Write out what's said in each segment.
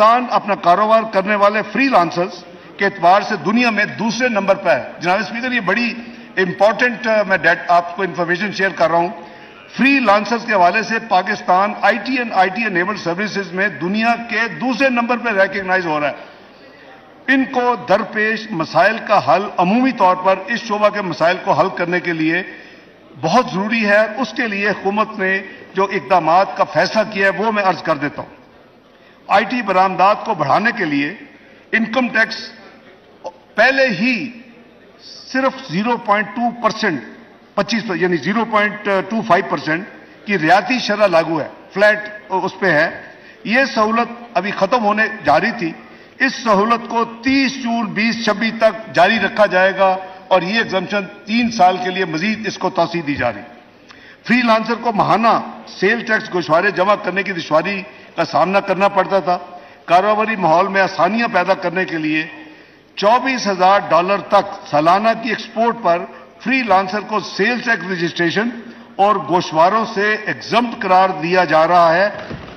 پاکستان اپنا کاروبار کرنے والے فری لانسرز کے اعتبار سے دنیا میں دوسرے نمبر پہ ہے. جناب اسپیکر، یہ بڑی امپورٹنٹ میں آپ کو انفارمیشن شیئر کر رہا ہوں. فری لانسرز کے حوالے سے Pakistan I T and I T enabled services میں دنیا کے دوسرے نمبر پہ ریکگنائز ہو رہا ہے. ان کو درپیش مسائل کا حل عمومی طور پر اس شعبہ کے مسائل کو حل کرنے کے لیے بہت ضروری ہے. اس کے لیے حکومت نے جو اقدامات کا فیصلہ کیا ہے وہ میں عرض کر دیتا ہوں. آئی ٹی برآمدات کو بڑھانے کے لیے انکم ٹیکس پہلے ہی صرف 0.2% 25 یعنی 0.25% کی ریاتی شرح لاگو ہے، فلیٹ اس پہ ہے. یہ سہولت ابھی ختم ہونے جا رہی تھی. اس سہولت کو 30 جون 2026 تک جاری رکھا جائے گا اور یہ ایگزمپشن 3 سال کے لیے مزید اس کو توسیع دی جا رہی. فری لانسر کو ماہانہ سیل ٹیکس گوشوارے جمع کرنے کی دشواری کا سامنا کرنا پڑتا تھا. کاروباری ماحول میں آسانیاں پیدا کرنے کے لیے $24,000 تک سالانہ کی ایکسپورٹ پر فری لانسر کو سیل ٹیکس رجسٹریشن اور گوشواروں سے ایگزمپٹ قرار دیا جا رہا ہے.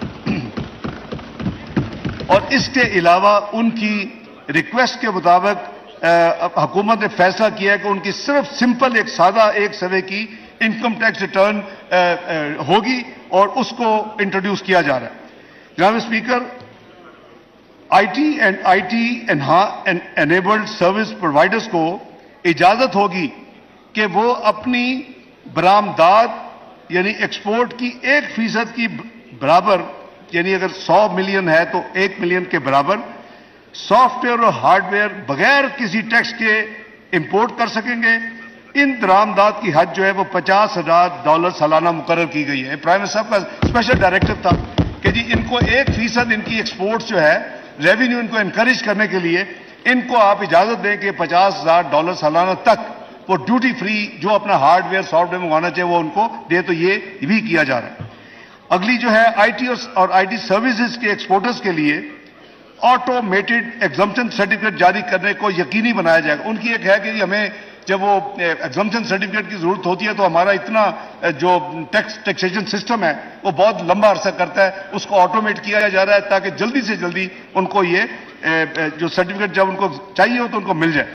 اور اس کے علاوہ ان کی ریکویسٹ کے مطابق حکومت نے فیصلہ کیا ہے کہ ان کی صرف سمپل ایک سادہ ایک سوے کی انکم ٹیکس ریٹرن ہوگی اور اس کو انٹروڈیوس کیا جا رہا ہے. جناب speaker, I T and I T enabled service providers کو اجازت ہوگی کہ وہ اپنی برآمدات یعنی ایکسپورٹ کی 1% کی برابر، یعنی اگر 100 ملین ہے تو 1 ملین کے برابر سافٹ ویئر اور ہارڈ ویئر بغیر کسی ٹیکس کے امپورٹ کر سکیں گے. ان درآمدات کی حد جو ہے وہ $50,000 سالانہ مقرر کی گئی ہے. پرائم منسٹر صاحب کا اسپیشل ڈائریکٹو تھا کہ جی ان کو 1% ان کی ایکسپورٹس جو ہے ریونیو ان کو انکریج کرنے کے لیے ان کو آپ اجازت دیں کہ $50,000 سالانہ تک وہ ڈیوٹی فری جو اپنا ہارڈ ویئر سافٹ ویئر منگوانا چاہیے وہ ان کو دے. تو یہ بھی کیا جا رہا ہے. اگلی جو ہے آئی ٹی اور آئی ٹی سروسز کے ایکسپورٹرز کے لیے آٹومیٹڈ ایگزمپشن سرٹیفکیٹ جاری کرنے کو یقینی بنایا جائے گا. ان کی ایک ہے کہ ہمیں جب وہ ایگزمپشن سرٹیفکیٹ کی ضرورت ہوتی ہے تو ہمارا اتنا جو ٹیکسیشن سسٹم ہے وہ بہت لمبا عرصہ کرتا ہے. اس کو آٹومیٹ کیا جا رہا ہے تاکہ جلدی سے جلدی ان کو یہ جو سرٹیفکیٹ جب ان کو چاہیے ہو تو ان کو مل جائے.